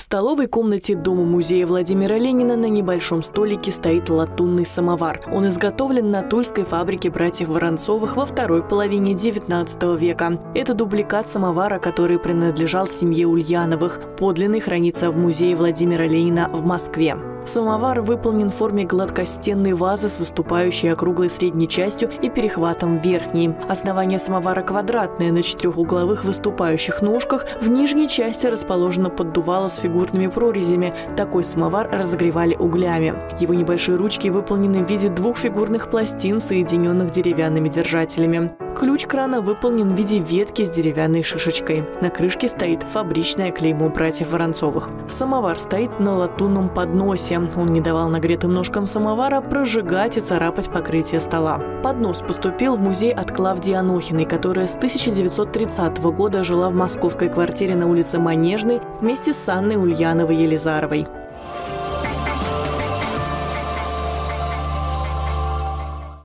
столовой комнате Дома-музея Владимира Ленина на небольшом столике стоит латунный самовар. Он изготовлен на тульской фабрике братьев Воронцовых во второй половине XIX века. Это дубликат самовара, который принадлежал семье Ульяновых. Подлинный хранится в музее Владимира Ленина в Москве. Самовар выполнен в форме гладкостенной вазы с выступающей округлой средней частью и перехватом верхней. Основание самовара квадратное, на четырехугловых выступающих ножках. В нижней части расположено поддувало с фигурными прорезями. Такой самовар разогревали углями. Его небольшие ручки выполнены в виде двух фигурных пластин, соединенных деревянными держателями. Ключ крана выполнен в виде ветки с деревянной шишечкой. На крышке стоит фабричное клеймо братьев Воронцовых. Самовар стоит на латунном подносе. Он не давал нагретым ножкам самовара прожигать и царапать покрытие стола. Поднос поступил в музей от Клавдии Анохиной, которая с 1930 года жила в московской квартире на улице Манежной вместе с Анной Ульяновой-Елизаровой.